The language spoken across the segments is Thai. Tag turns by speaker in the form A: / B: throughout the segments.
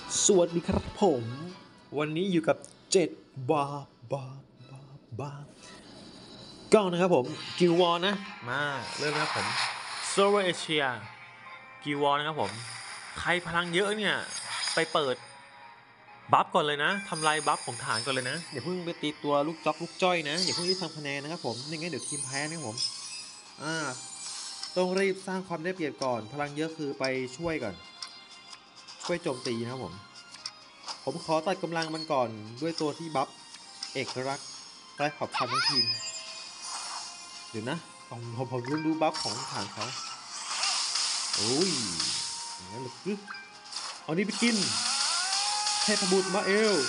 A: สวัสดีครับผมวันนี้อยู่กับ7บาก็นะครับผมกิววอลนะมาเริ่มนะครับผมโซเวอร์เอเชียกิววอลนะครับผมใครพลังเยอะเนี่ยไปเปิดบัฟก่อนเลยนะทำลายบัฟของฐานก่อนเลยนะอย่าเพิ่งไปตีตัวลูกจ๊อกลูกจ้อยนะอย่าเพิ่งรีบทำคะแนนนะครับผมไม่งั้นเดี๋ยวทีมแพ้นะครับผมอ่าต้องรีบสร้างความได้เปรียบก่อนพลังเยอะคือไปช่วยก่อนช่วยโจมตีนะครับผมขอตัดกำลังมันก่อนด้วยตัวที่บัฟเอกลักษณ์ไร้ขอบพันทั้งทีมเดี๋ยวนะผมดูบัฟของฐานเขาโอ้ยอย่างนั้นหรือเอานี่ไปกินเทพบุตรมาเอล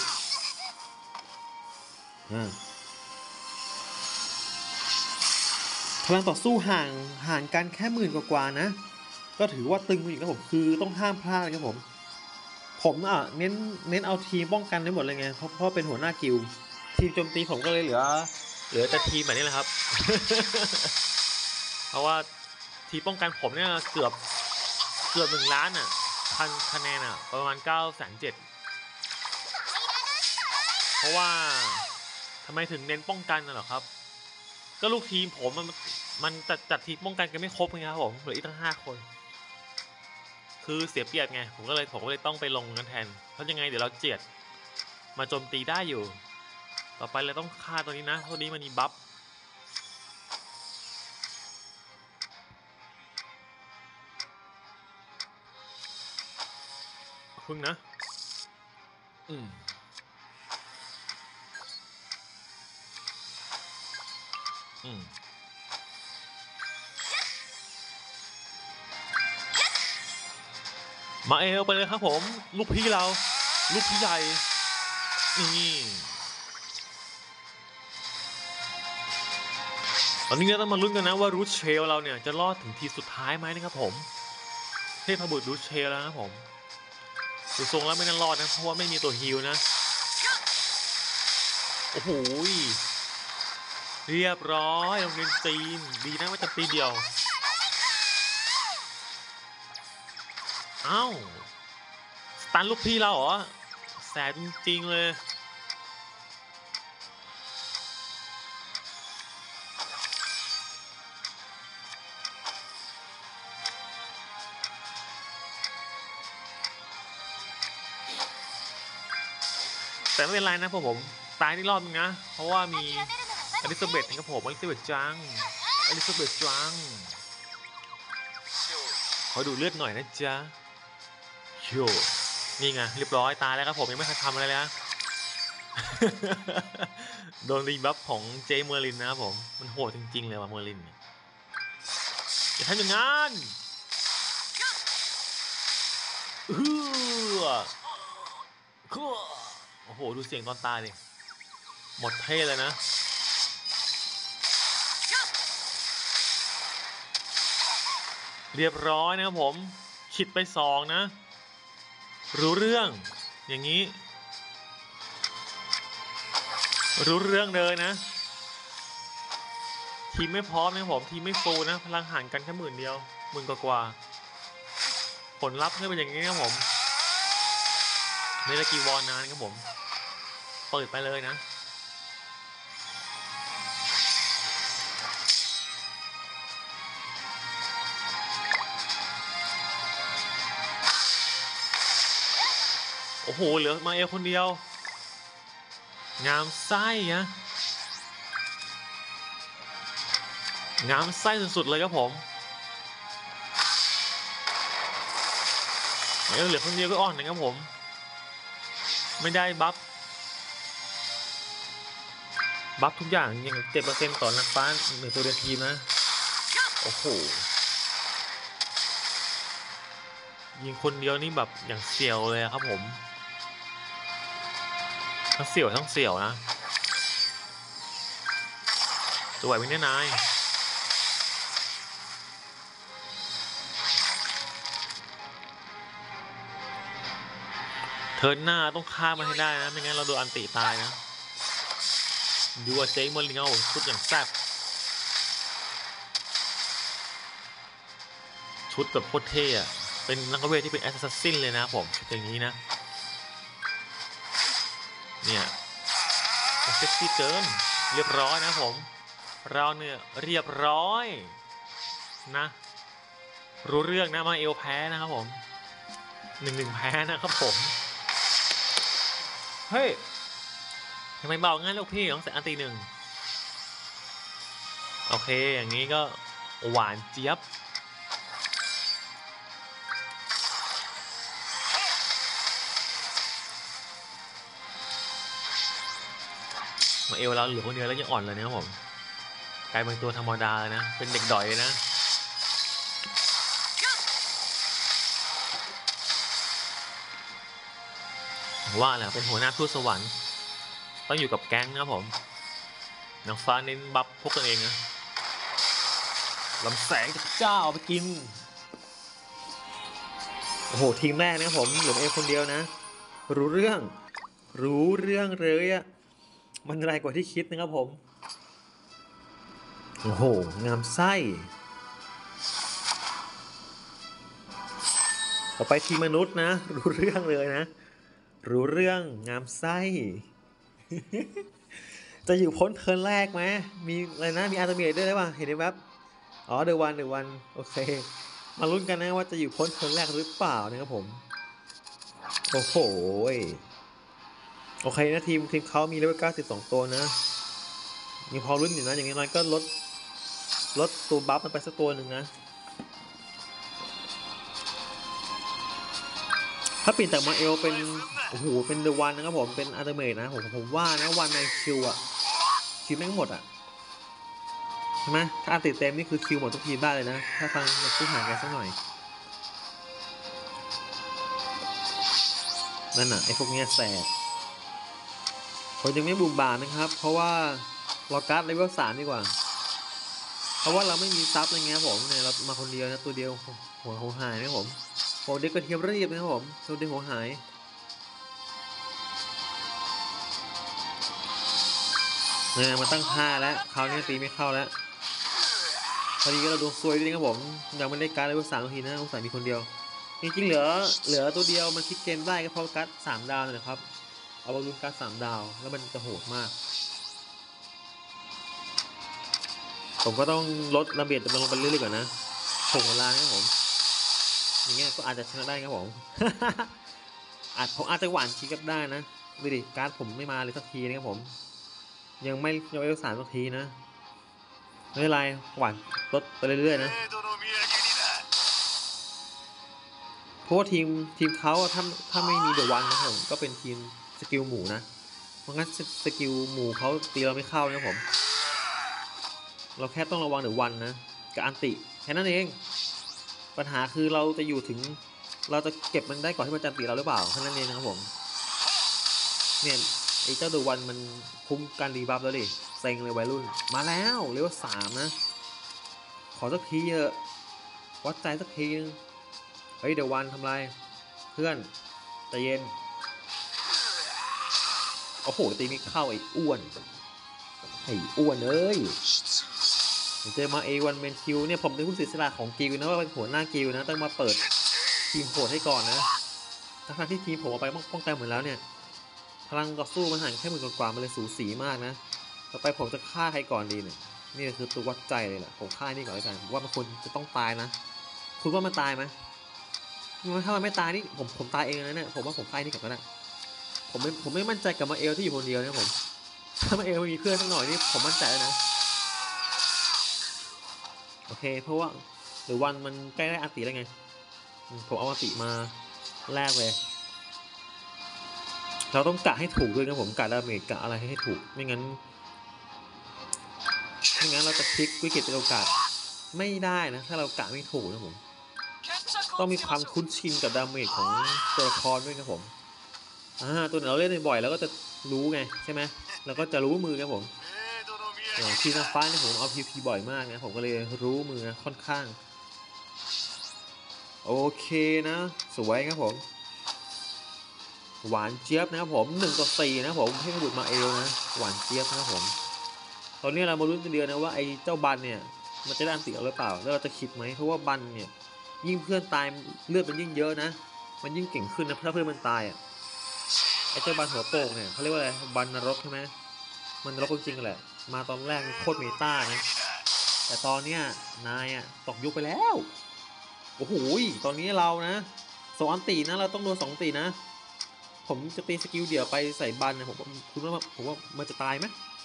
A: พลังต่อสู้ห่างกันแค่10,000กว่านะก็ถือว่าตึงอยู่ครับผมคือต้องห้ามพลาดครับผมเน้นเอาทีมป้องกันได้หมดเลยไงเพราะเป็นหัวหน้ากิลทีมโจมตีผมก็เลยเหลือแต่ทีมแบบนี้แหละครับ เพราะว่าทีมป้องกันผมเนี่ยเกือบ1 ล้านอ่ะคะแนนอ่ะประมาณ970,000เพราะว่าทำไมถึงเน้นป้องกันน่ะหรอครับก็ลูกทีมผมมันจัดทีมป้องกันกันไม่ครบไงครับผมเหลืออีกตั้ง5 คนคือเสียเปรียบไงผมก็เลยต้องไปลงกันแทนเพราะยังไงเดี๋ยวเราเจียดมาโจมตีได้อยู่ต่อไปเราต้องฆ่าตัวนี้นะตัวนี้มันมีบัฟพึ่งนะมาเอลไปเลยครับผมลูกพี่เราลูกพี่ใหญ่นี่ตอนนี้เราต้องมาลุ้นกันนะว่ารูทเชลเราเนี่ยจะรอดถึงทีสุดท้ายไหมนะครับผมเทพบุตรรูทเชลแล้วนะผมดูทรงแล้วไม่น่ารอดนะเพราะว่าไม่มีตัวฮิลนะโอ้โหเรียบร้อยโรงเรียนจีนดีนะว่าจะตีเดียวอ้าวสตันลูกพี่เราเหรอแสบจริงๆเลยแต่ไม่เป็นไรนะพวกผมตายนี่รอบนึงนะเพราะว่ามีอลิซาเบธนะครับผมอลิซาเบธจังขอดูเลือดหน่อยนะจ๊ะโยนี่ไงเรียบร้อยตายแล้วครับผมยังไม่เคยทำอะไรเลยนะ โดนรีบัฟของเจเมอร์ลินนะครับผมมันโหดจริงๆเลยว่ะเมอร์ลินอย่าทำอย่างนั้นโอ้โหดูเสียงตอนตายดิหมดเท่เลยนะเรียบร้อยนะครับผมคิดไป2นะรู้เรื่องอย่างนี้รู้เรื่องเลยนะทีมไม่พร้อมนะครับผมทีมไม่ฟูนะพลังห่างกันแค่10,000 เดียว10,000 กว่าผลลัพธ์เป็นอย่างนี้ครับผมในละกี่วอนนานครับผมเปิดไปเลยนะโอ้โหเหลือมาเอลคนเดียวงามไส้นะงามไส้สุดๆเลยครับผมเอลเหลือคนเดียวก็อ่อนนะครับผมไม่ได้บัฟทุกอย่างยัง7%ต่อนักฟ้า1ตัวเดียวทีมนะโอ้โหยิงคนเดียวนี่แบบอย่างเสี่ยวเลยครับผมทั้งเสี่ยวนะจะไหวไหมเนี่ยนายเทิร์นหน้าต้องฆ่ามันให้ได้นะไม่งั้นเราโดนอันติตายนะดูว่าเจ๊เมอร์ลิงเอาชุดอย่างแซ่บชุดแบบโคตรเท่อะเป็นนักเวทที่เป็นแอสซัสซินเลยนะผมชุดอย่างนี้นะเนี่ยเซ็กซี่เกินเรียบร้อยนะผมเราเนี่ยเรียบร้อยนะรู้เรื่องนะมาเอลแพ้นะครับผม1-1แพ้นะครับผมเฮ้ยทำไมเบางั้นลูกพี่ต้องใส่อันตี1โอเคอย่างนี้ก็หวานเจี๊ยบมาเอลเราเหลือคนเดียวแล้วยังอ่อนเลยนะครับผมกลายเป็นตัวธรรมดาเลยนะเป็นเด็กดอยเลยนะว่าแหละเป็นหัวหน้าทูตสวรรค์ต้องอยู่กับแก๊งนะครับผมนางฟ้าเน้นบัฟพวกตัวเองนะลำแสงจากเจ้าไปกินโอ้โหทีมแรกนะครับผมเหลือเอคนเดียวนะรู้เรื่องเลยอะมันไรกว่าที่คิดนะครับผมโอ้โหงามไส้ต่อไปทีมมนุษย์นะรู้เรื่องเลยนะรู้เรื่องงามไส้ จะอยู่พ้นเทิร์นแรกไหมมีอะไรนะมีอาร์ตเมดด้วยได้ป่ะเห็นไหมครับอ๋อเดวันโอเคมาลุ้นกันนะว่าจะอยู่พ้นเทิร์นแรกหรือเปล่านะครับผมโอ้โหโอเคนะทีมเขามีเลเวล92ตัวนะยังพอลุ้นอยู่นะอย่างน้อยก็ลดตัวบัฟมันไปสักตัวหนึ่งนะถ้าเปลี่ยนจากมาเอลเป็นโอ้โหเป็นเดอะวันนะครับผมเป็นอาร์เมดนะผมว่านะวันในคิวอะคิวแม่งหมดอะใช่ไหมถ้าอันติดเต็มนี่คือคิวหมดทุกทีมได้เลยนะถ้าฟังจากผู้หากันสักหน่อยนั่นน่ะไอ้พวกเนี้ยแสบผมยังไม่บุกบานนะครับเพราะว่าเราการ์ดเลเวล3ดีกว่าเพราะว่าเราไม่มีซับอะไรเงี้ยผมเนี่ยเรามาคนเดียวนะตัวเดียวหัวหายนะผมโหเด็กกระเทียมรีบนะครับผมตัวเด็กหัวหายเนี่ยมาตั้ง5แล้วคราวนี้ตีไม่เข้าแล้วพอดีก็เราดวงซวยด้วยครับผมยังไม่ได้การ์ดเลเวล3ทีนะสงสัยมีคนเดียวจริงๆเหลือตัวเดียวมันคิดเกมได้ก็เพราะการ์ด3 ดาวนะครับเอาบอลลูนการ์ด3 ดาวแล้วมันจะโหดมากผมก็ต้องลดระเบียบจำนวนลงไปเรื่อยๆก่อนนะถ่วงเวลาครับผมอย่างเงี้ยก็อาจจะชนะได้ครับผม ผมอาจจะหวานชีกับได้นะดูดิการ์ดผมไม่มาเลยสักทีนะครับผมยังไม่เอล3สักทีนะไม่เป็นไรหวานลดไปเรื่อยๆนะเพราะว่าทีมเขาถ้าไม่มีเดอะวันนะครับผมก็เป็นทีมสกิลหมูนะเพราะงั้นสกิลหมูเขาตีเราไม่เข้านะผมเราแค่ต้องระวังเดอะวันนะกับอันติแค่นั้นเองปัญหาคือเราจะอยู่ถึงเราจะเก็บมันได้ก่อนที่มันจะตีเราหรือเปล่าแค่นั้นเองนะครับผมเนี่ยไอ้เจ้าเดอะวันมันคุ้มการรีบัฟแล้วดิเซ็งเลยวัยรุ่นมาแล้วเรียกว่า3นะขอสักทีเถอะวัดใจสักทีนึงเฮ้ยเดอะวันทำไรเพื่อนใจเย็นโอ้โหตีไม่เข้าไอ้อ้วนเอ้ยเจอมาA1เมนคิวเนี่ยผมเป็นผู้เสียสละของกิลนะว่าเป็นหัวหน้ากิลนะต้องมาเปิดทีมโหดให้ก่อนนะทั้งที่ทีมผมเอาไปป้องกันเหมือนแล้วเนี่ยพลังต่อสู้มันห่างแค่10,000กว่ามันเลยสูสีมากนะต่อไปผมจะฆ่าใครก่อนดีเนี่ยนี่คือตัววัดใจเลยแหละผมฆ่านี่ก่อนแล้วกันว่ามันควรจะต้องตายนะคุณว่ามันตายไหมถ้ามันไม่ตายนี่ผมตายเองนะเนี่ยผมว่าผมฆ่านี่ก่อนก็ได้ผมไม่มั่นใจกับมาเอลที่อยู่คนเดียวนะผมถ้ามาเอลมีเพื่อนสักหน่อยนี่ผมมั่นใจแล้วนะโอเคเพราะว่าหรือวันมันใกล้ได้อาติแล้วไงผมเอาอาติมาแลกเลยเราต้องกะให้ถูกด้วยนะผมกะดาเมจกะอะไรให้ถูกไม่งั้นเราจะพลิกวิกฤตเป็นโอกาสไม่ได้นะถ้าเรากะไม่ถูกนะผมต้องมีความคุ้นชินกับดาเมจของตัวละครด้วยครับผมตัวไหนเราเล่นบ่อยแล้วก็จะรู้ไงใช่ไหมเราก็จะรู้มือครับผมทีนางฟ้าเนี่ยผมเอา PVP บ่อยมากนะผมก็เลยรู้มือค่อนข้างโอเคนะสวยครับผมหวานเจี๊ยบนะครับผม1-4นะผมให้บุตรมาเอลนะหวานเจี๊ยบนะครับผมตอนนี้เรามาลุ้นกันเดียวนะว่าไอ้เจ้าบันเนี่ยมันจะได้อันติหรือเปล่าแล้วเราจะคิดไหมเพราะว่าบันเนี่ยยิ่งเพื่อนตายเลือดมันยิ่งเยอะนะมันยิ่งเก่งขึ้นนะถ้าเพื่อนมันตายอ่ะไอ้เจ้าบันหัวโป่งเนี่ยเขาเรียกว่าอะไรบันนรกใช่ไหมมันนรกจริงๆแหละมาตอนแรกโคตรเมตานะแต่ตอนเนี้ยนายอ่ะตกยุคไปแล้วโอ้โหตอนนี้เรานะ2 อันตินะเราต้องโดน2 อันตินะผมจะตีสกิลเดี่ยวไปใส่บันนะผมว่ามันจะตายไหม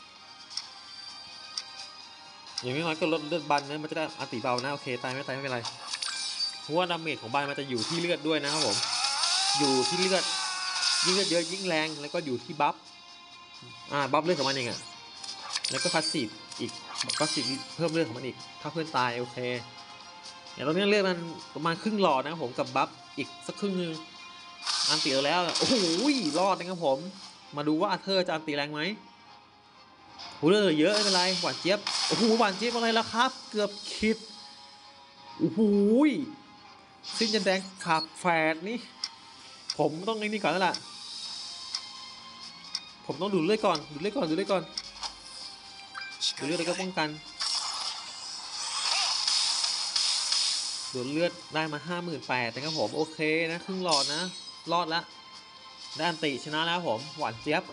A: อย่างน้อยก็ลดเลือดบันนะมันจะได้อันติเบานะโอเคตายไม่เป็นไรเพราะว่าดาเมจของบันมันจะอยู่ที่เลือดด้วยนะครับผมอยู่ที่เลือดยิ่งเลือดเยอะยิ่งแรงแล้วก็อยู่ที่บัฟบัฟเลือดของมันเองอะแล้วก็พาสซีฟอีกพาสซีฟเพิ่มเลือดของมันอีกถ้าเพื่อนตายโอเคอย่างตอนนี้เลือดมันประมาณครึ่งหลอดนะครับผมกับบัฟอีกสักครึ่งนึงอันตีแล้วโอ้โหรอดนะครับผมมาดูว่าอาเธอร์จะอันตีแรงไหมโอ้เลือดเยอะไม่เป็นไรหวานเจี๊ยบโอ้โหหวานเจี๊ยบอะไรล่ะครับเกือบคิดโอ้โหสิ้นยันแดงขาบแฝดนี่ผมต้องนี่ก่อนแล้วล่ะผมต้องดูดเลือดก่อนดูดเลือดแล้วก็ป้องกันดูดเลือดได้มา58,000นะครับผมโอเคนะครึ่งหลอดนะรอดละได้อันติชนะแล้วผมหวานเจี๊ยบ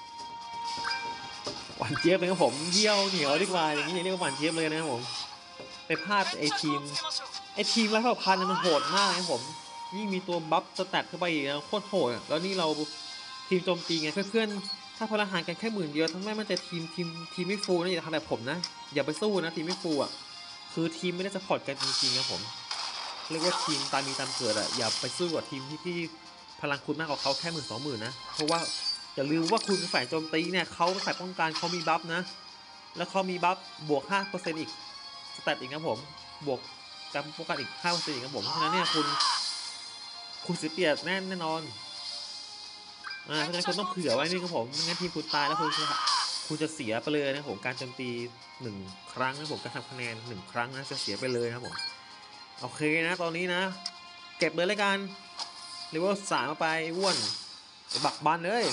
A: นะครับผมเยี่ยวเหนียวดีกว่าอย่างนี้เรียกว่าหวานเจี๊ยบเลยนะครับผมไปพลาดไอทีมไร้เผ่าพันธุ์มันโหดมากนะครับผมยิ่งมีตัวบัฟสแตทเข้าไปอีกนะโคตรโหดแล้วนี่เราทีมโจมตีไงเพื่อนๆถ้าพลังหารกันแค่10,000เดียวทั้งแม่มันจะทีมไม่ฟูนะอย่าทำแบบผมนะอย่าไปสู้นะทีมไม่ฟูอ่ะคือทีมไม่ได้สปอร์ตกันจริงๆนะผมเรียกว่าทีมตามมีตามเกิดอ่ะอย่าไปสู้กับทีมที่พลังคุณมากกว่าเขาแค่10,000-20,000นะเพราะว่าอย่าลืมว่าคุณเป็นฝ่ายโจมตีเนี่ยเขาเป็นฝ่ายป้องกันเขามีบัฟนะแล้วเขามีบัฟบวก 5% อีกสแตทอีกนะผมบวกการป้องกันอีก 5% อีกนะผมเพราะฉะนั้นเนี่ยคุณเสียเปรียบแน่นอนเพราะฉะนั้นคุณต้องเผื่อไว้นี่ครับผมไม่งั้นทีมคุณตายแล้วคุณจะเสียไปเลยนะผมการโจมตี1 ครั้งนะผมการทำคะแนน1 ครั้งนะจะเสียไปเลยนะผมโอเคนะตอนนี้นะเก็บเลยเลยกันเลเวล3มาไปอ้วนบักบันเลย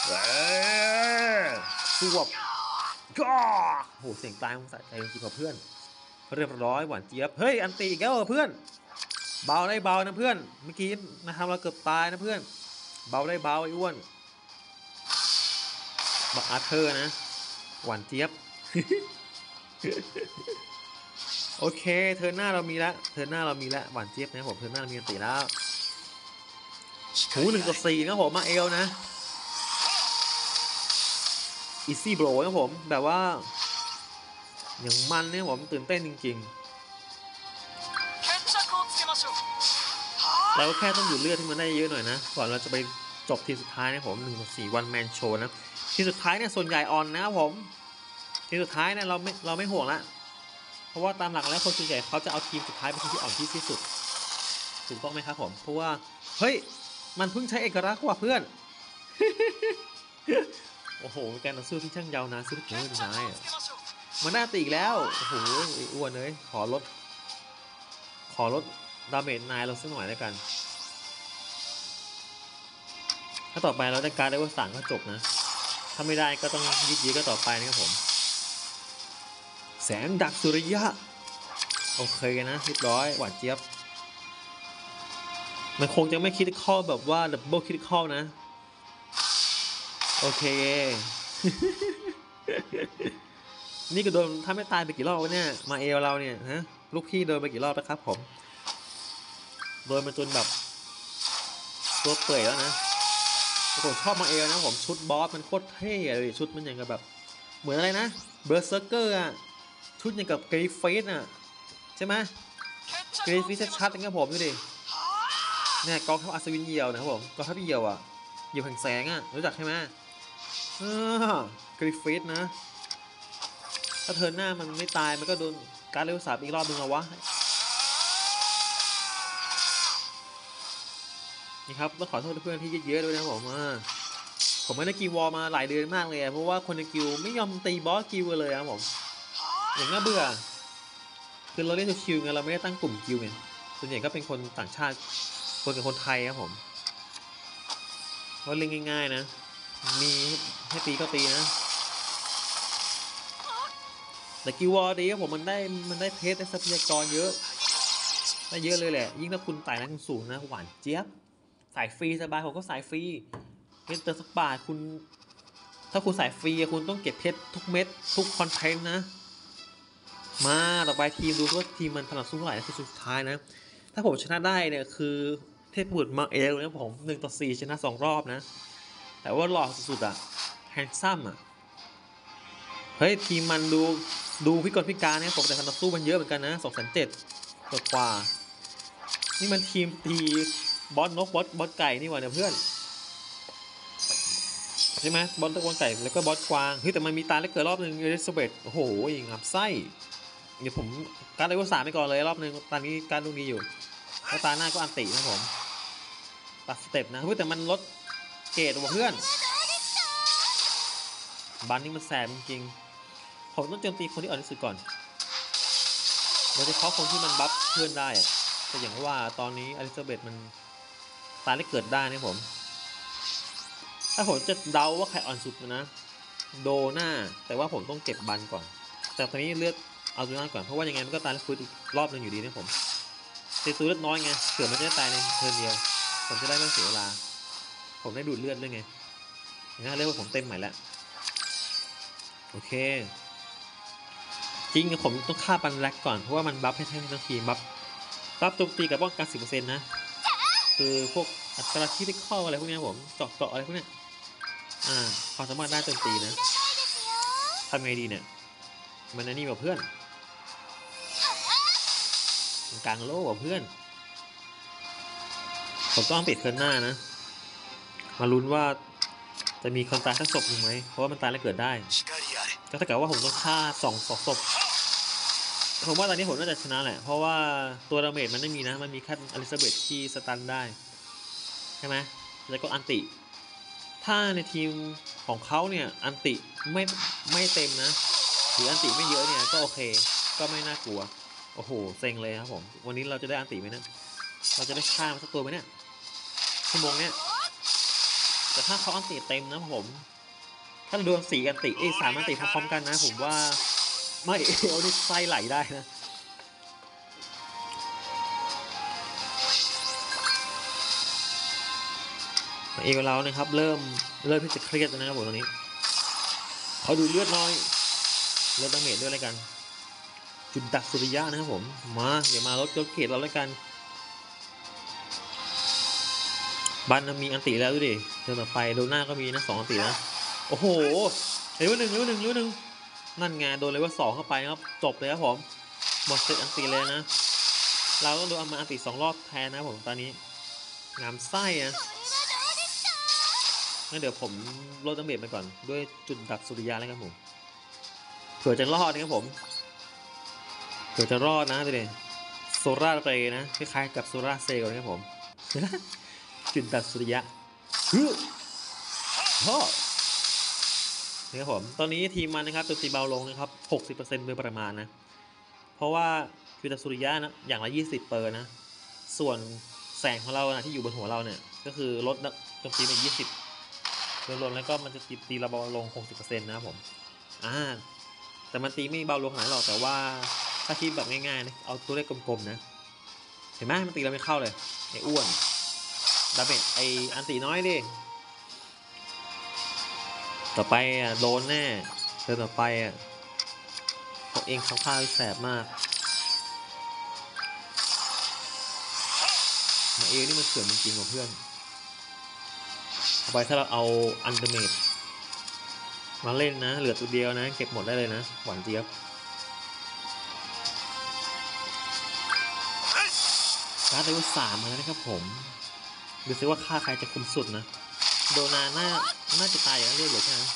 A: สวบก็โหเสียงตายของสะใจจริงๆกับเพื่อนเรียบร้อยหวานเจี๊ยบเฮ้ยอันตีอีกแล้วเพื่อนเบาได้เบานะเพื่อนเมื่อกี้นะครับเราเกือบตายนะเพื่อนเบาได้เบาไอ้อ้วนบักอาเธอร์นะหวานเจี๊ยบ โอเคเทิร์นหน้าเรามีแล้วหวานเจี๊ยบนะผมเทิร์นหน้าเรามีอันตีแล้วหู1-4นะผมมาเอลนะอีซี่โบรนะผมแบบว่าอย่างมันเนี่ยผมตื่นเต้นจริงๆเราแค่ต้องอยู่เลือดที่มันได้เยอะหน่อยนะก่อนเราจะไปจบทีสุดท้ายนะผม1-4 วันแมนโชว์นะทีสุดท้ายเนี่ยส่วนใหญ่ออนนะครับผมทีสุดท้ายเนี่ยเราไม่ห่วงละเพราะว่าตามหลักแล้วคนส่วนใหญ่เขาจะเอาทีมสุดท้ายเป็นทีมที่อ่อนที่สุดถูกต้องไหมครับผมเพราะว่าเฮ้ยมันเพิ่งใช้เอกลักษณ์กว่าเพื่อน โอ้โหการต่อสู้ที่ช่างยาวนานสุดเลยนายมันน่าตีอีกแล้วโอ้โหอ้วนเลยขอลดดาเมจนายเราสักหน่อยแล้วกันถ้าต่อไปเราได้การ์ดได้ว่าสั่งก็จบนะถ้าไม่ได้ก็ต้องยืดก็ต่อไปนะครับผมแสงดักสุริยะโอเคนะเรียบร้อยหวานเจี๊ยบมันคงจะไม่คิดข้อแบบว่าดับเบิลคิดข้อนะโอเค นี่ก็โดนถ้าไม่ตายไปกี่รอบวะเนี่ยมาเอลเราเนี่ยฮะลูกพี่โดนไปกี่รอบแล้วครับผมโดนมาจนแบบตัวเปื่อยแล้วนะผมชอบมาเอลนะผมชุดบอสมันโคตรเท่เลยชุดมันอย่างกับแบบเหมือนอะไรนะเบอร์เซอร์เกอร์อะชุดอย่างกับเกรฟเฟสอะใช่ไหมเกรฟเฟสชัดๆนะครับผมดูดิเนี่ยกองทัพอัศวินเหยี่ยวนะครับผมกองทัพเหยี่ยวอะเหยี่ยวแห่งแสงอะรู้จักใช่ไหมเกรฟเฟสนะถ้าเทิร์นหน้ามันไม่ตายมันก็โดนการเลเวล3อีกรอบนึงแล้ววะนี่ครับต้องขอโทษเพื่อนที่เยอะๆด้วยนะผมไม่ได้กิววอลมาหลายเดือนมากเลยเพราะว่าคนในกิวไม่ยอมตีบอสกิวเลยครับผมอย่างน่าเบื่อคือเราเล่นชิวๆไงเราไม่ได้ตั้งกลุ่มกิวไงส่วนใหญ่ก็เป็นคนต่างชาติคนกับคนไทยครับผมเพราะเล่นง่ายๆนะมีให้ตีก็ตีนะแต่กิววอลดีครับผมมันได้เพชรได้ทรัพยากรเยอะได้เยอะเลยแหละยิ่งถ้าคุณไต่แรงสูงนะหวานเจี๊ยบสายฟรีสบายผมก็สายฟรีเงินเติมสักบาทคุณถ้าคุณสายฟรีคุณต้องเก็บเพชรทุกเม็ดทุกคอนเทนต์นะมาต่อไปทีมดูว่าทีมมันถนัดสู้เท่าไหร่คือสุดท้ายนะถ้าผมชนะได้เนี่ยคือเทพบุตรมาเอลนะผม1-4ชนะ2 รอบนะแต่ว่าหล่อสุดๆอะแฮนซัมอะเฮ้ยทีมมันดูพิกลพิการเนี่ยผมแต่ถนัดสู้มันเยอะเหมือนกันนะ270,000กว่านี่มันทีมตีบอสนกบอสไก่นี่หว่าเนี่ยเพื่อนใช่ไหมบอสตะวันไก่แล้วก็บอสกวางเฮ้ยแต่มันมีตาเล็กเกิดรอบนึงเอลิซาเบธโอ้โหงับไส้เดี๋ยวผมการเลเวล3ไปก่อนเลยรอบนึงตอนนี้การลูกนี้อยู่แล้วตาหน้าก็อันตินะผมตัดสเต็ปนะเฮ้ยแต่มันลดเกรดว่ะเพื่อนบันนี่มันแสบจริงๆผมต้องโจมตีคนที่อ่อนที่สุดก่อนโดยเฉพาะคนที่มันบัฟเพื่อนได้แต่อย่างว่าตอนนี้อลิซาเบธมันตาเล็กเกิดได้นะผมถ้าผมจะเดาว่าใครอ่อนสุดนะโดน่าแต่ว่าผมต้องเก็บบันก่อนแต่ตอนนี้เลือดเอาโดน่าก่อนเพราะว่ายังไงมันก็ตายแล้วฟื้นอีกรอบนึงอยู่ดีนะผมตีตัวเลือดน้อยไงเผื่อมันจะตายในเทิร์นเดียวผมจะได้ไม่เสียเวลาผมได้ดูดเลือดด้วยไงอย่างนั้นเรียกว่าผมเต็มใหม่แล้วโอเคจริงผมต้องฆ่าปันแรกก่อนเพราะว่ามันบัฟให้ทั้งทีมบัฟโจมตีกับป้องกัน 10% นะคือพวกอัตราที่ได้เข้าอะไรพวกนี้ผมเจาะอะไรพวกนี้ความสามารถด้านโจมตีนะทำไงดีเนี่ยมันนี่กับเพื่อนกลางโล่กับเพื่อนผมต้องปิดเทิร์นหน้านะมาลุ้นว่าจะมีคนตายสักศพหนึ่งไหมเพราะว่ามันตายแล้วเกิดได้ก็ถ้าเกิดว่าผมต้องฆ่า2 ศพผมว่าตอนนี้ผมน่าจะชนะแหละเพราะว่าตัวดาเมจมันไม่มีนะมันมีแค่อลิซาเบธที่สตันได้ใช่ไหมแล้วก็อันติถ้าในทีมของเขาเนี่ยอันติไม่เต็มนะหรืออันติไม่เยอะเนี่ยก็โอเคก็ไม่น่ากลัวโอ้โหเซ็งเลยครับผมวันนี้เราจะได้อันติไหมนะเราจะได้ฆ่ามันสักตัวไหมเนี่ยชั่วโมงเนี้ยแต่ถ้าเขาอันติเต็มนะผมถ้าโดน4 อันติ3 อันติพร้อมๆกันนะผมว่าไม่เอาดิไส้ไหลได้นะเองเรานะครับเริ่มที่จะเครียดแล้วนะครับผมตอนนี้เขาดูเลือดน้อยลดดาเมจด้วยอะไรกันจุดดักสุริยะนะครับผมมาเดี๋ยวมาลดเกรดเราแล้วกันบันมีอันติแล้วดูดิเดินต่อไปโดน่าก็มีนะ2 อันตินะโอ้โหเลเวล 1นั่นไงโดนเลเวล 2เข้าไปครับจบเลยครับผมหมดเซตอันติเลยนะเราต้องโดนอันติ2 รอบแทนนะผมตอนนี้งามไส้นะงั้นเดี๋ยวผมลดดาเมจไปก่อนด้วยจุดดักสุริยะแล้วครับผมเผื่อจะรอดนะครับผมเผื่อจะรอดนะดูดิโซล่าเรย์นะคล้ายๆกับโซล่าเซลล์นะครับผมจุดดักสุริยะฮ่อนี่ครับผมตอนนี้ทีมมันนะครับโจมตีเบาลงนะครับ60%โดยประมาณนะเพราะว่าจุดดักสุริยะนะอย่างละ20%นะส่วนแสงของเรานะที่อยู่บนหัวเราเนี่ยก็คือลดโจมตีไป20รวมๆแล้วก็มันจะตีเราเบาลง60%นะครับผมแต่มันตีไม่เบาลงขนาดหรอกแต่ว่าถ้าคิดแบบง่ายๆนะเอาตัวเลขกลมๆนะเห็นไหมมันตีเราไม่เข้าเลยไอ้อ้วนดาเมจไอ้อันตีน้อยดิต่อไปโดนแน่เดินต่อไปเขาเองเขาฆ่าแสบมากมาเอนี่มันเสื่อมจริงๆของเพื่อนต่อไปถ้าเราเอาอันเดอร์เมดมาเล่นนะเหลือตัวเดียวนะเก็บหมดได้เลยนะหวานเจี๊ยบการ์ดเลเวล 3แล้วนะครับผมดูซิว่าค่าใครจะคุ้มสุดนะโดนาน่าจะตายอย่างนั้นเรื่อยๆใช่ไหม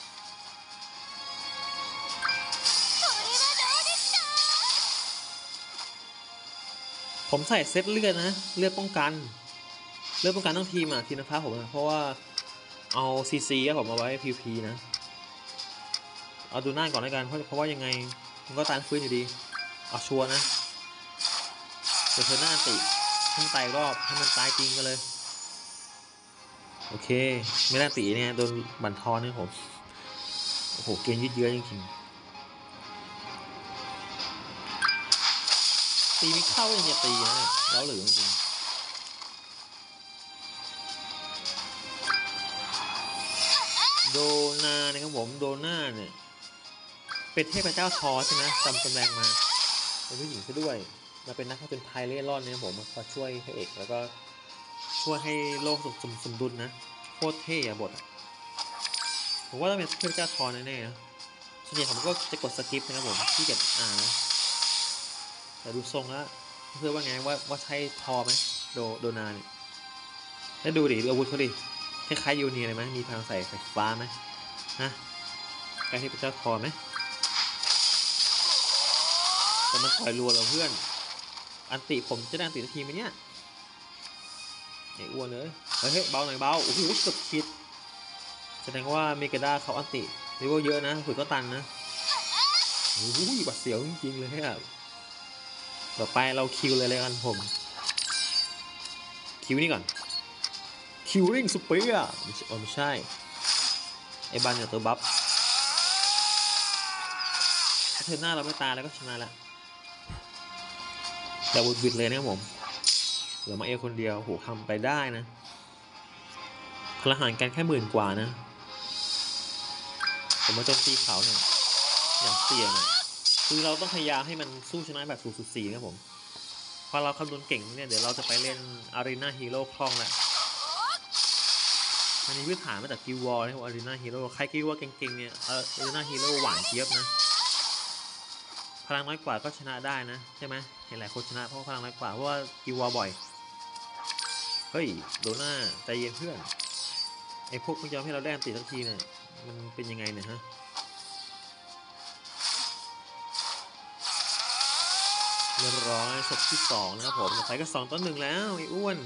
A: ผมใส่เซตเลือดนะเลือดป้องกันทั้งทีมทีมนะครับผมเพราะว่าเอาซีครับผมเอาไว้ PVP นะเอาดูหน้าก่อนแล้วกันเพราะว่ายังไงมันก็ตายฟื้นอยู่ดีเอาชัวร์นะเดี๋ยวเธอหน้าติให้มันตายรอบให้มันตายจริงกันเลยโอเคไม่ได้ตีเนี่ยโดนบั่นทอนเนี่ยผมโอ้โหเกณฑ์ยืดเยื้อจริงๆตีไม่เข้ายังจะตีนะแล้วหรือจริงโดนานะครับผมโดนาเนี่ยเป็นเทพเจ้าทอใช่ไหมจำตำแหน่งมาเป็นผู้หญิงซะด้วยมาเป็นนักผจญภัยเล่ร่อนเนี่ยผมมาคอยช่วยพระเอกแล้วก็ช่วยให้โลกสมดุลนะโคตรเท่อะบทผมว่าต้องเป็นเทพเจ้าทอแน่ๆนะส่วนใหญ่ผมก็จะกดสกิปนะครับผมที่เก็บอ่านนะแต่ดูทรงแล้วเพื่อว่าไงว่าใช่ทอไหมโดนาเนี่ยแล้วดูดิดูอาวุธเขาดิคล้ายๆยูเนียเลยไหมมีพลังใส่ไฟฟ้าไหมฮะใกล้เทพเจ้าทอไหมแต่มันต่อยรัวเราเพื่อนอันติผมจะได้อันติทันทีไหมเนี่ยไอ้อ้วนเลยเฮ้ยเบาหน่อยเบาโอ้โหเกือบคิดแสดงว่าเมกาดาเขาอันติเรียกว่าเยอะนะฝึกก็ตันนะโอ้โหบาดเสียวจริงๆเลยครับต่อไปเราคิวเลยกันผมคิวนี่ก่อนคิวริงสเปียร์ไม่ใช่ไอ้บันเนี่ยตัวบัฟถ้าเธอหน้าเราไม่ตายแล้วก็ชนะละแต่บุดบิดเลยนะครับผมเหลือมาเอลคนเดียวโหทำไปได้นะพลังหารกันแค่10,000 กว่านะผมมาโจมตีเขาเนี่ยอย่างเสี่ยงอ่ะคือเราต้องพยายามให้มันสู้ชนะแบบ0-4นะครับผมพอเราคำนวณเก่งเนี่ยเดี๋ยวเราจะไปเล่นอารีนาฮีโร่คล่องแหละอันนี้พื้นฐานมาจากกิลวอร์นะครับอารีนาฮีโร่ใครคิดว่าเก่งๆเนี่ยอารีนาฮีโร่หวานเจี๊ยบนะพลังน้อยกว่าก็ชนะได้นะใช่ไหมเห็นหลายคนชนะเพราะพลังน้อยกว่าเพราะว่ากิลวอร์บ่อยเฮ้ยโดน่าใจเย็นเพื่อนไอ้พวกมันยอมให้เราได้อันติสักทีเนี่ยมันเป็นยังไงเนี่ยฮะเรียบร้อยศพที่2นะครับผมไปก็2-1แล้วไอ้อ้วน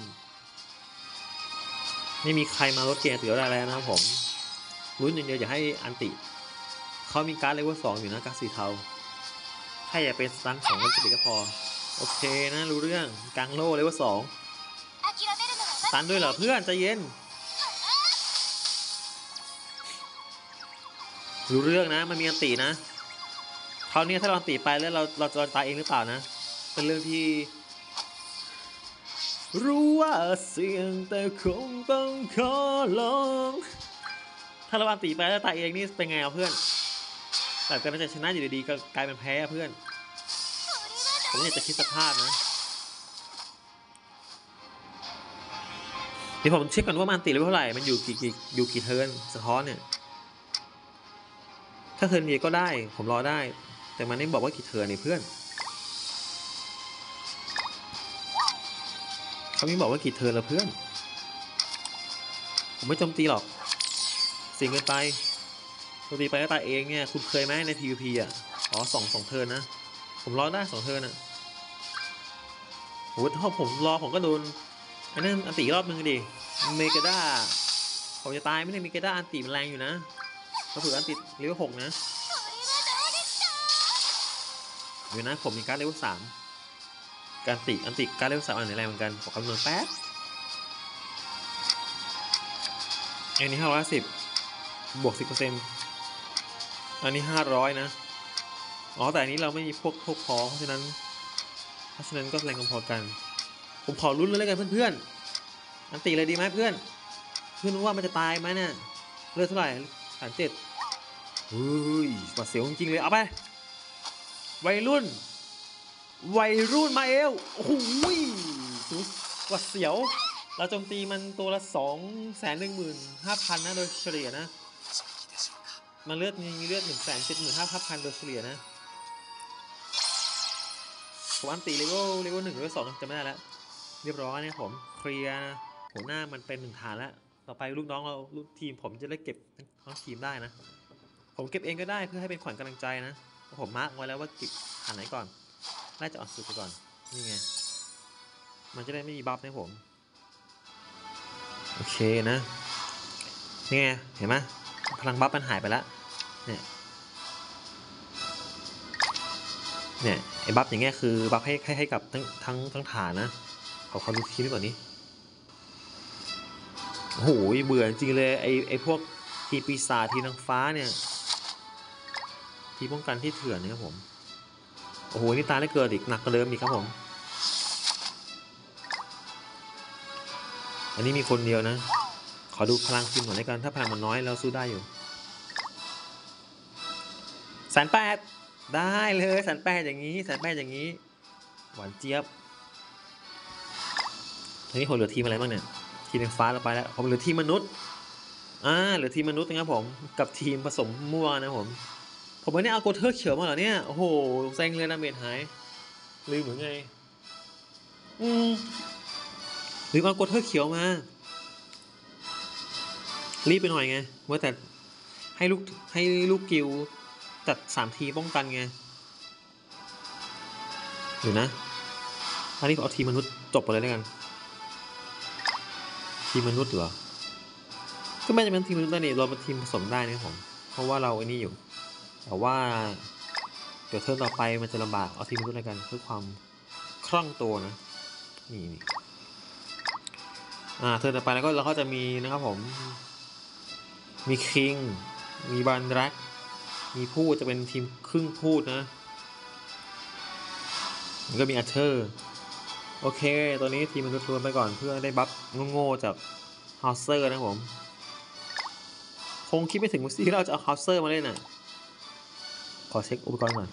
A: ไม่มีใครมาลดเกมเสียได้แล้วนะครับผมลุ้นอย่างเดียวอย่าให้อันติเขามีการ์ดเลเวล2อยู่นะการ์ดสีเทาถ้าอยากเป็นสตัน2ก็จะปิดก็พอโอเคนะรู้เรื่องกังโล่เลเวล2สตันด้วยเหรอเพื่อนใจเย็นรู้เรื่องนะมันมีอันตินะคราวนี้ถ้าเราอันติไปแล้วเราจะตายเองหรือเปล่านะเป็นเรื่องที่รู้ว่าเสี่ยงแต่คงต้องขอลองถ้าเราอันติไปแล้วตายเองนี่เป็นไงเอาเพื่อนแต่ก็จะชนะอยู่ดีๆก็กลายเป็นแพ้เพื่อนผมอยากจะคิดสภาพนะเดี๋ยวผมเช็คก่อนว่ามันติเลเวลเท่าไหร่มันอยู่กี่เทิร์นสะท้อนเนี่ยถ้าเทิร์นเดียวก็ได้ผมรอได้แต่มันไม่บอกว่ากี่เทิร์นนี่เพื่อนเขาไม่บอกว่ากี่เทิร์นละเพื่อนผมไม่โจมตีหรอกสิ่งเกินไปโจมตีไปก็ตายเองเนี่ยคุณเคยไหมใน PVP อ่ะอ๋อสองเทิร์นนะผมรอได้2 เทิร์นอ่ะโหถ้าผมรอผมก็โดนอันนั้นอันตีรอบนึงดิเมกาด้าผมจะตายไม่ได้เมกาด้าอันตีมันแรงอยู่นะก็ถืออันติเลเวล6นะเดี๋ยวนะผมมีการ์ดเลเวล3การติอันติการ์ดเลเวล3อันไหนแรงเหมือนกันขอคำนวณแป๊บอันนี้510บวก 10%อันนี้500นะอ๋อแต่อันนี้เราไม่มีพวกพอเพราะฉะนั้นก็แรงกันพอกันผมขอลุ้นเลยกันเพื่อนๆอันติเลยดีไหมเพื่อนรู้ว่ามันจะตายไหมเนี่ยเลือดเท่าไหร่37เฮ้ยหวาดเสียวจริงๆเลยเอาไปวัยรุ่นมาเอลโอ้โหหวาดเสียวเราโจมตีมันตัวละ215,000นะโดยเฉลี่ยนะมันมีเลือด175,000โดยเฉลี่ยนะผมอันตีเลเวล1เลเวล2จะไม่ได้แล้วเรียบร้อยเนี่ยผมเคลียร์หัวหน้ามันเป็น1 ฐานแล้วต่อไปลูกน้องเราลูกทีมผมจะได้เก็บทั้งทีมได้นะผมเก็บเองก็ได้เพื่อให้เป็นขวัญกำลังใจนะผมมาร์กไว้แล้วว่าเก็บฐานไหนก่อนน่าจะอ่อนสุดไปก่อนนี่ไงมันจะได้ไม่มีบัฟนะผมโอเคนะนี่ไงเห็นไหมพลังบัฟมันหายไปแล้วเนี่ยไอ้บัฟอย่างเงี้ยคือบัฟให้กับทั้งฐานนะเขาดูทีนี้ก่อนนี้โอ้โหเบื่อจริงเลยไอ้พวกทีปีศาจทีนางฟ้าเนี่ยทีป้องกันที่เถื่อนนะครับผมโอ้โหนี่ตายแล้วเกิดอีกหนักกว่าเดิมอีกครับผมอันนี้มีคนเดียวนะขอดูพลังทีมหน่อยในการถ้าพลังมันน้อยเราสู้ได้อยู่ 1,800,000ได้เลย1,800,000อย่างนี้1,800,000อย่างนี้หวานเจี๊ยบทีนี้ผมเหลือทีมอะไรบ้างเนี่ยทีมฟ้าเราไปแล้วผมเหลือทีมมนุษย์เหลือทีมมนุษย์นะครับผมกับทีมผสมมั่วนะผมไม่ได้เอาโกเทอร์เขียวมาเหรอเนี่ยโอ้โหเซ็งเลยดาเมจหายลืมเหมือนไงลืมเอาโกเทอร์เขียวมารีบไปหน่อยไงว่าแต่ให้ลูกกิวจัด3 ทีป้องกันไงเดี๋ยวนะอันนี้ผมเอาทีมมนุษย์จบไปเลยแล้วกันทีมมนุษย์เหรอก็ไม่จำเป็นทีมมนุษย์ได้นี่เราเป็นทีมผสมได้นะครับผมเพราะว่าเราไอ้นี่อยู่แต่ว่าเดี๋ยวเทิร์นต่อไปมันจะลำบากเอาทีมมนุษย์อะไรกันเพื่อความคล่องตัวนะนี่เทิร์นต่อไปแล้วก็เราก็จะมีนะครับผมมีคิงมีบันรักมีพูดจะเป็นทีมครึ่งพูดนะแล้วก็มีอาเธอร์โอเคตัวนี้ทีมมนุษย์รวมไปก่อนเพื่อได้บัฟโง่ๆจากฮาวเซอร์นะผมคงคิดไม่ถึงว่าที่เราจะเอาฮาวเซอร์มาเล่นน่ะขอเช็คอุปกรณ์ก่อน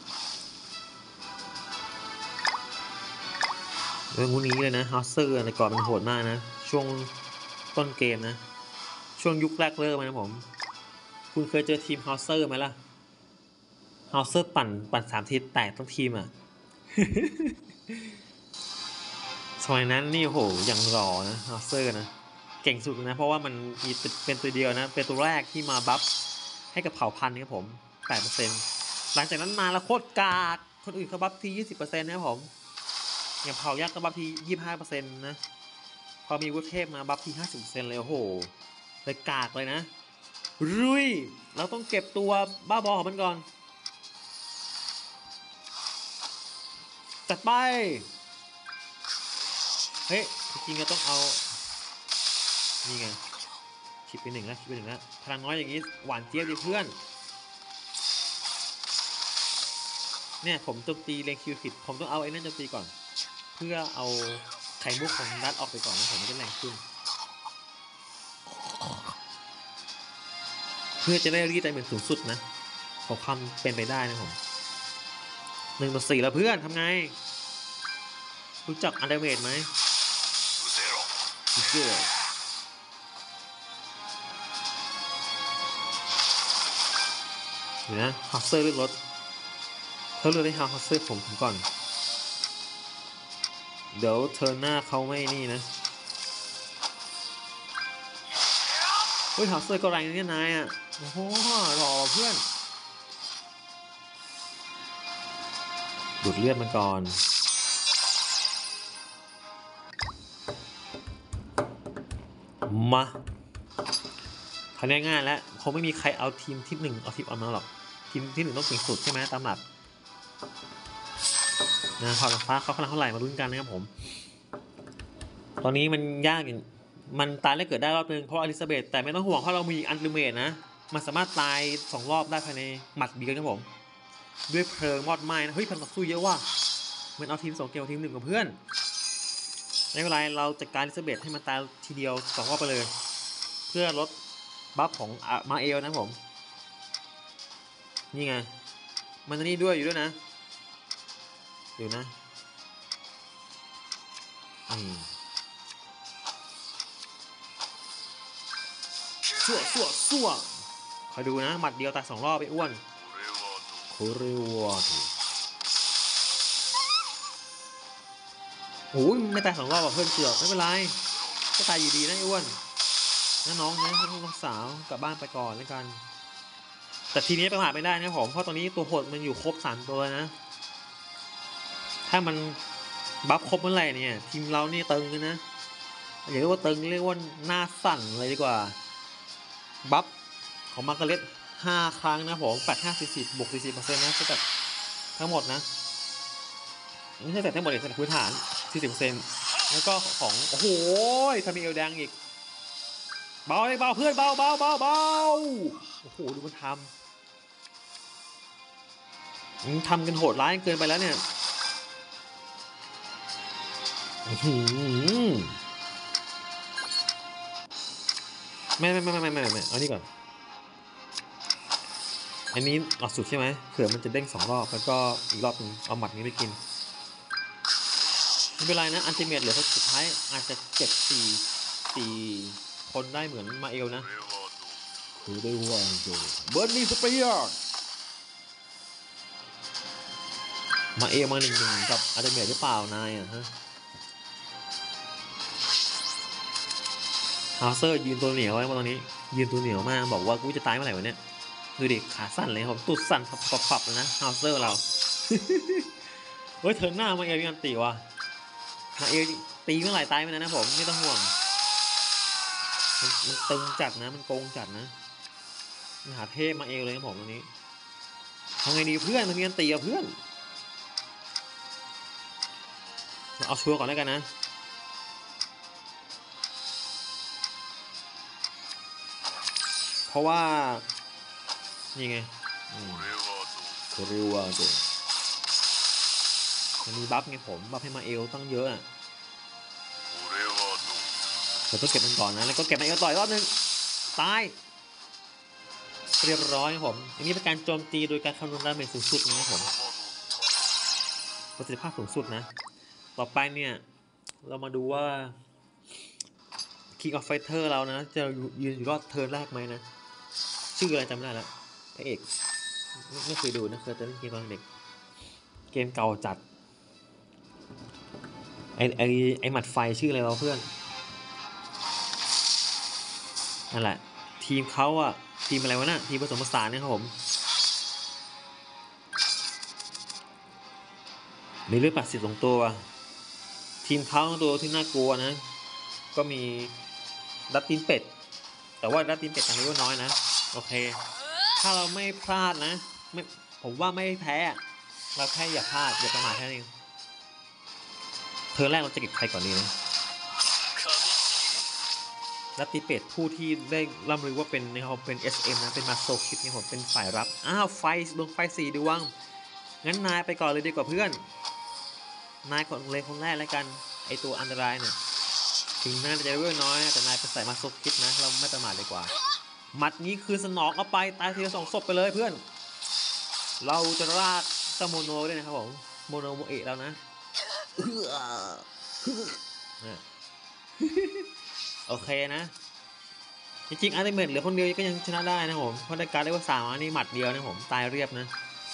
A: เรื่องนี้เลยนะฮาวเซอร์ในก่อนมันโหดมากนะช่วงต้นเกมนะช่วงยุคแรกเริ่มนะผมคุณเคยเจอทีมฮาวเซอร์ไหมล่ะฮาวเซอร์ปั่น3 ทีแตกทั้งทีมอ่ะ สมัยนั้นนี่โหยังหล่อนะฮาวเซอร์นะเก่งสุดนะเพราะว่ามันมีเป็นตัวเดียวนะเป็นตัวแรกที่มาบัฟให้กับเผ่าพันธุ์ครับผม 8% หลังจากนั้นมาแล้วโคตรกากคนอื่นเขาบัฟที่ 20% นะครับผมอย่างเผ่ายักษ์ก็บัฟที่ 25% นะพอมีวุฒิเทพมาบัฟที่ 50% เลยโอ้โหเลยกากเลยนะรุยเราต้องเก็บตัวบ้าบอของมันก่อนจัดไปเฮ้ยจริงๆเราต้องเอานี่ไงคิดไป1แล้วพลังน้อยอย่างนี้หวานเจี๊ยบดิเพื่อนเนี่ยผมโจมตีเลงคิวผิดผมต้องเอาไอ้นั่นโจมตีก่อนเพื่อเอาไข่มุกของนัดออกไปก่อนนะผมจะแรงขึ้นเพื่อจะได้รีดได้เหมือนสูงสุดนะขอความเป็นไปได้นะผม1/4แล้วเพื่อนทำไงรู้จักอันเดอร์เมดไหมเจ้เดี๋ยวนะฮัสเซอร์เลือดลดเลือดได้ฮาฮัสเซอร์ผมก่อนเดี๋ยวเทิร์นหน้าเขาไม่นี่นะเฮ้ยฮัสเซอร์ก็แรงนี่นายอ่ะโอ้โหหล่อเพื่อนดูดเลือดมันก่อนมาคราวนี้ง่ายแล้วคงไม่มีใครเอาทีมที่1เอาทีมออกมาหรอกทีมที่1ต้องเก่งสุดใช่ไหมตามหลักนะพอฟ้าเขาพลังเท่าไหร่มาลุ้นกันนะครับผมตอนนี้มันยากอย่างมันตายแล้วเกิดได้รอบนึงเพราะอลิซาเบธแต่ไม่ต้องห่วงเพราะเรามีอันติเมทนะมันสามารถตาย2 รอบได้ภายในหมัดเดียวนะผมด้วยเพลิงมอดไหม้นะเฮ้ยพันต่อสู้เยอะว่ะมันเอาทีม2 เกมทีม1กับเพื่อนในเวลาเราจัดการอลิซาเบธให้มันตายทีเดียว2 รอบไปเลยเพื่อลดบัฟของมาเอลนะผมนี่ไงมันนี่ด้วยอยู่ด้วยนะเดี๋ยวนะสั่วคอยดูนะหมัดเดียวตาย2 รอบไปอ้วนโคเรวอทูโอ้ยไม่ตาย2 รอบอ่ะเพื่อนเสือกไม่เป็นไรก็ตายอยู่ดีนะอ้วนนะน้องนะน้องสาวกลับบ้านไปก่อนแล้วกันแต่ทีนี้ประมาทไม่ได้นะผมเพราะตอนนี้ตัวโหดมันอยู่ครบ3 ตัวนะถ้ามันบัฟครบเมื่อไหร่เนี่ยทีมเรานี่ตึงเลยนะอย่าเรียกว่าตึงเรียกว่าหน้าสั่นเลยดีกว่าบัฟของมาร์กาเร็ต5 ครั้งนะผม8 5 40บวก 40% นะจะแบบทั้งหมดนะไม่ใช่แต่ทั้งหมดเลยแต่พื้นฐาน 40% แล้วก็ของโอ้โหทำมีเอลแดงอีกเบาเลยเบาเพื่อนเบาโอ้โหดูมันทำกันโหดร้ายเกินไปแล้วเนี่ยไม่เอานี่ก่อนอันนี้ออกสุดใช่ไหมเผื่อมันจะเด้ง2 รอบแล้วก็อีกรอบนึงเอาหมัดนี้ไปกินไม่เป็นไรนะอันติเมตเหลือสุดท้ายอาจจะเจ็บ4 คนได้เหมือนมาเอลนะคือได้ว่าโดเบิร์นนี่สเปียร์มาเอลมา1-1กับอันติเมตหรือเปล่านายฮะฮาวเซอร์ยืนตัวเหนียวไว้มาตอนนี้ยืนตัวเหนียวมากบอกว่ากูจะตายเมื่อไหร่วะเนี่ยดูดิขาสั่นเลยครับตุดสั่นปับเลยนะฮาวเซอร์เราเฮ้ยเทิร์นหน้ามาเอลยังตีวะมาเอลตีเมื่อไหร่ตายไปนะผมไม่ต้องห่วงมันตึงจัดนะมันโกงจัดนะมันหาเทพมาเอลเลยครับผมตรงนี้ทำไงดีเพื่อนมันมีกันตีกับเพื่อนเอาชัวร์ก่อนแล้วกันนะเพราะว่านี่ไงโคเรวาโดมันมีบัฟไงผมบัฟให้มาเอลตั้งเยอะอ่ะเราต้องเก็บมันก่อนนะแล้วก็เก็บมาเอลต่อยรอบนึงตายเรียบร้อยครับผมอันนี้เป็นการโจมตีโดยการคำนวณดาเมจสูงสุดนะครับผมประสิทธิภาพสูงสุดนะต่อไปเนี่ยเรามาดูว่า King of Fighter เรานะจะยืนอยู่รอดเทิร์นแรกไหมนะชื่ออะไรจำไม่ได้แล้วพระเอกไม่เคยดูนะเคยแต่เล่นเกมตอนเด็กเกมเก่าจัดไอหมัดไฟชื่ออะไรวะเพื่อนนั่นแหละทีมเขาอะทีมอะไรวะน่ะทีมผสมผสานนะครับผมมีเลือดปัดสิทธิ์ลงตัวทีมเขาตัวที่น่ากลัวนะก็มีดัตตินเป็ดแต่ว่าดัตตินเป็ดกันเล็กน้อยนะโอเคถ้าเราไม่พลาดนะไม่ผมว่าไม่แพ้เราแค่อย่าพลาดอย่าประมาทแค่นี้เธอแรกเราจะเก็บใครก่อนดีนะดัตตินเป็ดผู้ที่ได้ร่ำลือว่าเป็นนะครับเป็น SM นะเป็นมาโซคิดนี่ผมเป็นฝ่ายรับอ้าวไฟดวงไฟ4ดวงงั้นนายไปก่อนเลยดีกว่าเพื่อนนายก่อนเลยคนแรกแล้วกันไอตัวอันตรายเนี่ยถึงนายจะเรื่องน้อยแต่นายเป็นสายมาโซคิดนะเราไม่ประมาทดีกว่าหมัดนี้คือสนองเอาไปตายทีละ2 ศพไปเลยเพื่อนเราจะรากเจ้าโมโนด้วยนะครับผมโมโนโมเอะแล้วนะโอเคนะจริงๆอัลติเมทเหลือคนเดียวก็ยังชนะได้นะผมเพราะได้การได้ว่า3อันนี้หมัดเดียวนะผมตายเรียบนะ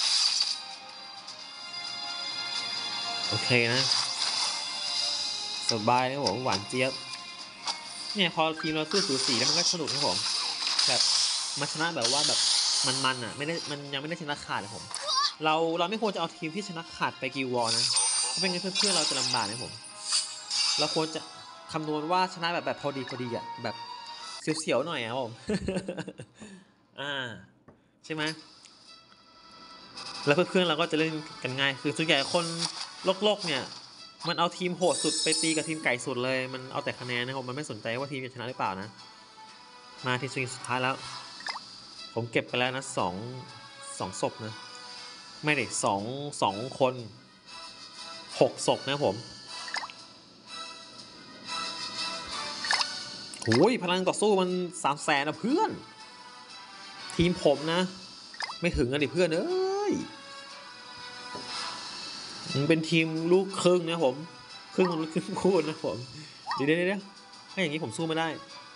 A: โอเคนะสบายนะผมหวานเจี๊ยบเนี่ยพอทีมเราสู้สูสีแล้วมันก็สนุกนะผมแบบมาชนะแบบว่าแบบมันอ่ะไม่ได้มันยังไม่ได้ชนะขาดนะผมเราไม่ควรจะเอาทีมที่ชนะขาดไปกิลวอร์นะเพราะไม่งั้นเพื่อนเราจะลำบากนะผมเราควรจะคำนวณว่าชนะแบบพอดีอ่ะแบบเสียวๆหน่อยครับผมใช่ไหมแล้วเพื่อนๆเราก็จะเล่นกันง่ายคือส่วนใหญ่คนโลกเนี่ยมันเอาทีมโหดสุดไปตีกับทีมไก่สุดเลยมันเอาแต่คะแนนนะครับมันไม่สนใจว่าทีมจะชนะหรือเปล่านะมาทีสุดท้ายแล้วผมเก็บไปแล้วนะ2 ศพนะไม่ได้2 คน6 ศพนะผมโอ้ยพลังต่อสู้มัน300,000นะเพื่อนทีมผมนะไม่ถึงกันดิเพื่อนเอ้ยมันเป็นทีมลูกครึ่งนะผมครึ่งมนุษย์ครึ่งคูนนะผมเดี๋ยวถ้าอย่างนี้ผมสู้ไม่ได้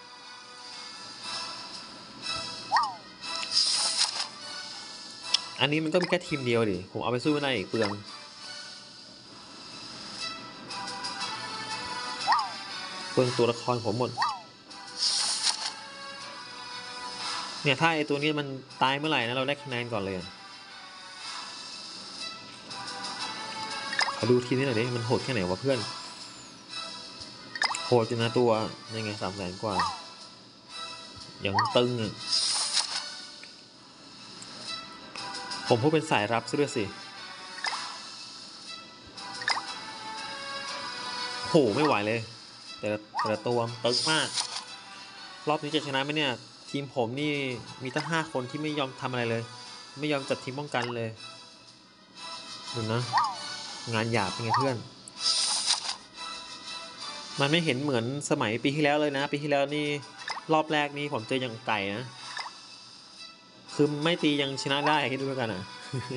A: อันนี้มันก็มีแค่ทีมเดียวดิผมเอาไปสู้ไม่ได้อีกเปลืองตัวละครผมหมดเนี่ยถ้าไอตัวนี้มันตายเมื่อไหร่นะเราได้คะแนนก่อนเลยขอดูทีนี้หน่อยดิมันโหดแค่ไหนวะเพื่อนโหดจริงนะตัวยังไง300,000 กว่ายังตึงอ่ะผมพูดเป็นสายรับซะด้วยสิโหไม่ไหวเลยแต่ละตัวตึงมากรอบนี้จะชนะไหมเนี่ยทีมผมนี่มีตั้ง5 คนที่ไม่ยอมทำอะไรเลยไม่ยอมจัดทีมป้องกันเลยดูนะงานหยาบเป็นไงเพื่อนมันไม่เห็นเหมือนสมัยปีที่แล้วเลยนะปีที่แล้วนี่รอบแรกนี่ผมเจออย่างไก่นะคือไม่ตียังชนะได้คิดดูแล้วกันอ่ะ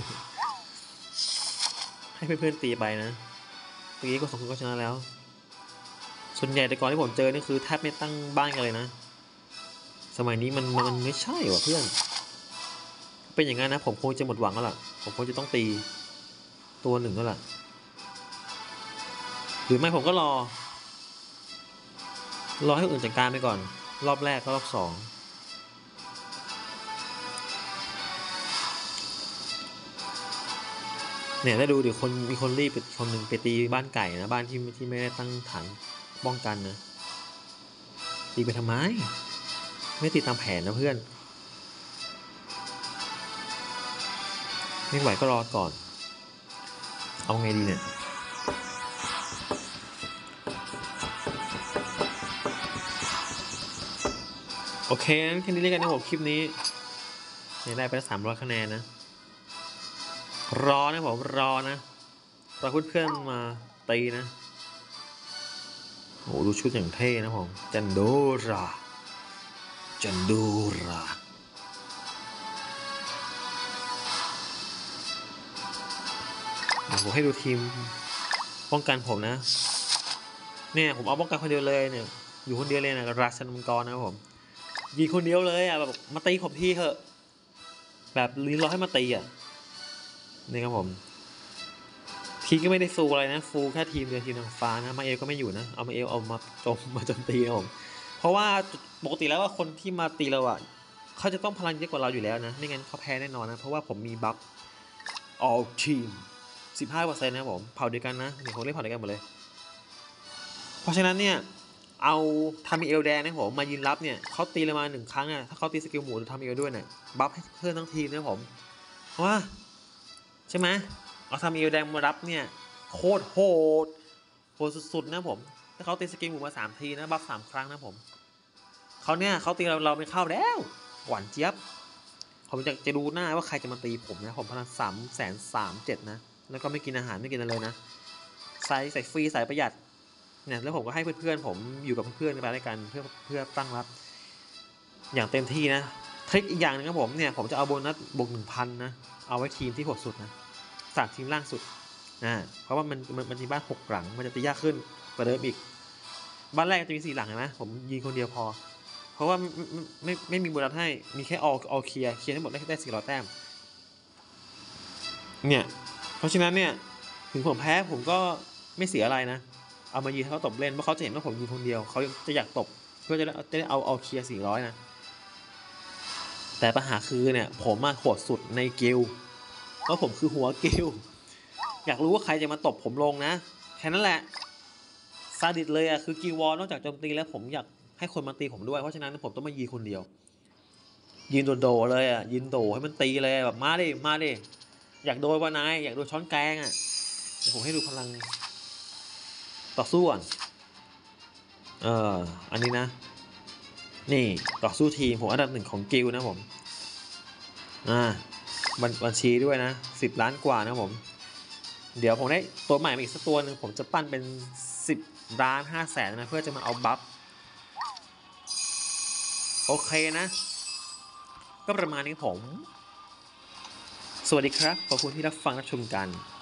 A: ให้เพื่อนๆตีไปนะตีก็2 คนก็ชนะแล้วส่วนใหญ่แต่ก่อนที่ผมเจอนี่คือแทบไม่ตั้งบ้านกันเลยนะสมัยนี้มันไม่ใช่ว่ะเพื่อนเป็นอย่างนั้นนะผมคงจะหมดหวังแล้วล่ะผมคงจะต้องตีตัว1แล้วล่ะหรือไม่ผมก็รอให้อื่นจัดการไปก่อนรอบแรกก็รอบ2เนี่ยได้ดูดิมีคนรีบไปคนหนึ่งไปตีบ้านไก่นะบ้านที่ไม่ได้ตั้งฐานป้องกันนะตีไปทำไมไม่ตีตามแผนนะเพื่อนไม่ไหวก็รอก่อนเอาไงดีเนี่ยโอเคงั้นแค่นี้เล่นกันนะผมคลิปนี้ได้ไปแล้ว300 คะแนนนะรอนะผมรอนะรอเพื่อนๆมาตีนะโอ้ดูชุดอย่างเท่นะผมจันโดราผมให้ดูทีมป้องกันผมนะเนี่ยผมเอาป้องกันคนเดียวเลยเนี่ยอยู่คนเดียวเลยนะราชันมังกรนะครับผมยิงคนเดียวเลยอ่ะแบบมาตีผมทีเถอะแบบลิ้นรอให้มาตีอ่ะนี่ครับผมทีก็ไม่ได้ฟูอะไรนะฟูแค่ทีมเดียวทีมนางฟ้านะมาเอลก็ไม่อยู่นะเอามาเอลเอามาโจมตีผมเพราะว่าปกติแล้วว่าคนที่มาตีเราอ่ะเขาจะต้องพลังเยอะกว่าเราอยู่แล้วนะไม่งั้นเขาแพ้แน่นอนนะเพราะว่าผมมีบัฟ all team 15% นะผมเผ่าเดียวกันนะมีคนเล่นเผ่าเดียวกันหมดเลยเพราะฉะนั้นเนี่ยเอาทามิเอลแดงนะผมมายืนรับเนี่ยเขาตีเรามา1 ครั้งอ่ะถ้าเขาตีสกิลหมูหรือทามิเอลด้วยเนี่ยบัฟให้เพื่อนทั้งทีมนะผมว่าใช่ไหมเอาทามิเอลแดงมารับเนี่ยโคตรโหดสุดๆนะผมถ้าเขาตีสกิลหมูมา3 ทีนะบัฟ3 ครั้งนะผมเขาตีเราไม่เข้าแล้วหวานเจี๊ยบผมจะดูหน้าว่าใครจะมาตีผมนะผมพลัง337,000นะแล้วก็ไม่กินอาหารไม่กินอะไรเลยนะใส่ฟรีใส่ประหยัดเนี่ยแล้วผมก็ให้เพื่อนๆผมอยู่กับเพื่อนๆไปด้วยกันเพื่อตั้งรับอย่างเต็มที่นะทริคอีกอย่างนึงครับผมเนี่ยผมจะเอาโบนัสบวก 1,000 นะเอาไว้ทีมที่โหดสุดนะ3 ทีมล่างสุดเพราะว่ามันมีบ้าน6 หลังมันจะตียากขึ้นกว่าเดิมอีกบ้านแรกจะมี4 หลังนะผมยิงคนเดียวพอเพราะว่าไม่มีโบนัสให้มีแค่เอาเคลียร์ทั้งหมดได้400 แต้มเนี่ยเพราะฉะนั้นเนี่ยถึงผมแพ้ผมก็ไม่เสียอะไรนะเอามายืนให้เขาตบเล่นเพราะเขาจะเห็นว่าผมยิงคนเดียวเขาจะอยากตบเพื่อจะได้เอาเคลียร์400นะแต่ปัญหาคือเนี่ยผมมาโหดสุดในเกลเพราะผมคือหัวเกลอยากรู้ว่าใครจะมาตบผมลงนะแค่นั้นแหละซาดิสเลยอ่ะคือกิววอลนอกจากโจมตีแล้วผมอยากให้คนมาตีผมด้วยเพราะฉะนั้นผมต้องมายืนคนเดียวยืนโดเลยอ่ะยืนโดให้มันตีเลยแบบมาดิอยากโดนว่านายอยากโดนช้อนแกงอ่ะเดี๋ยวผมให้ดูพลังต่อสู้ก่อนอันนี้นะนี่ต่อสู้ทีมผมอันดับ1ของกิลนะผมบัญชีด้วยนะ10 ล้านกว่านะผมเดี๋ยวผมได้ตัวใหม่มาอีกสักตัวหนึ่งผมจะปั้นเป็น10,500,000นะเพื่อจะมาเอาบัฟโอเคนะก็ประมาณนี้ผมสวัสดีครับขอบคุณที่รับฟังรับชมกัน